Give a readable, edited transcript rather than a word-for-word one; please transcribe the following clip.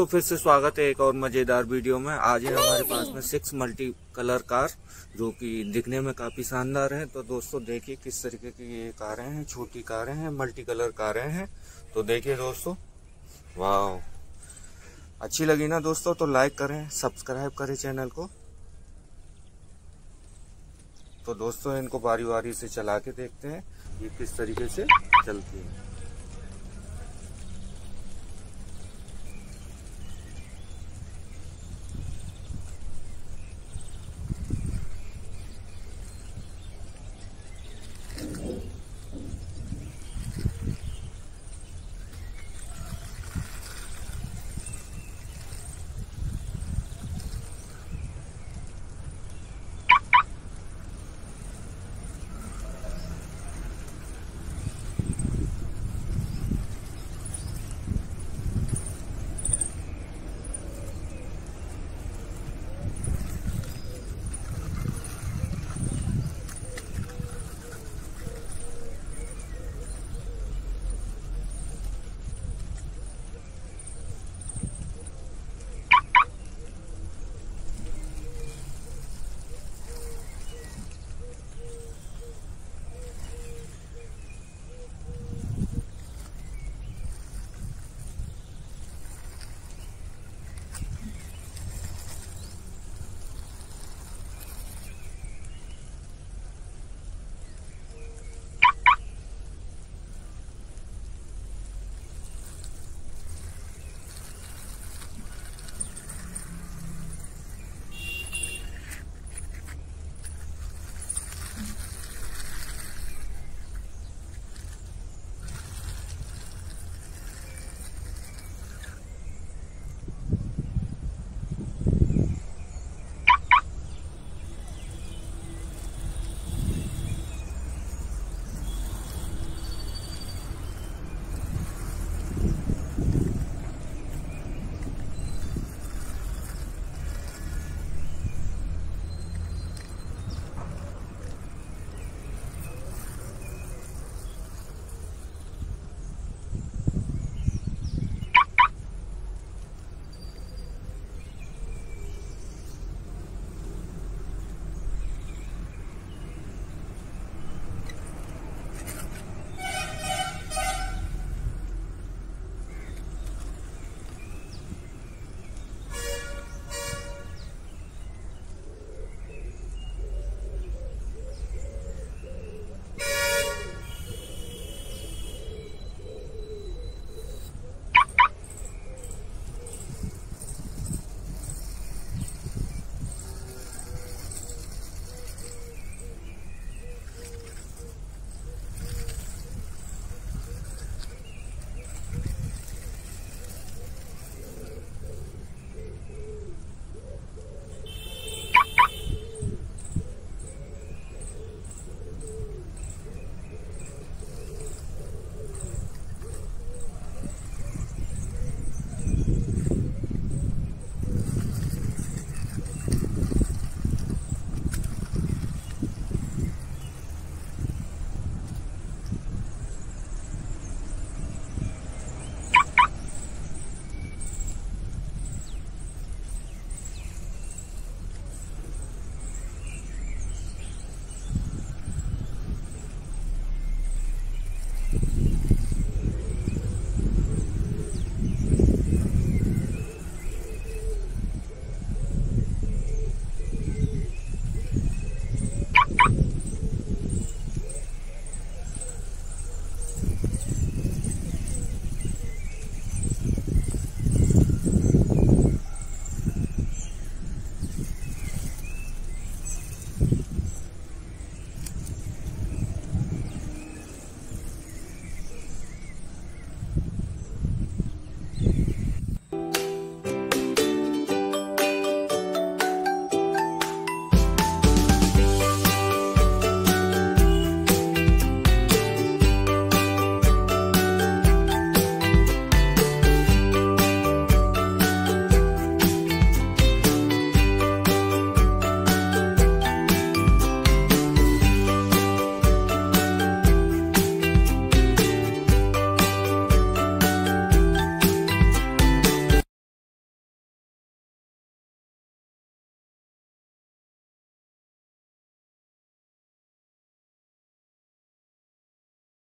दोस्तों फिर से स्वागत है एक और मजेदार वीडियो में। आज है हमारे पास में 6 मल्टी कलर कार जो कि दिखने में काफी शानदार है। तो दोस्तों देखिए किस तरीके की ये कारें हैं, छोटी कारें हैं, मल्टी कलर कारें हैं। तो देखिए दोस्तों, वाह, अच्छी लगी ना दोस्तों तो लाइक करें, सब्सक्राइब करें चैनल को। तो दोस्तों इनको बारी बारी से चला के देखते हैं ये किस तरीके से चलती है।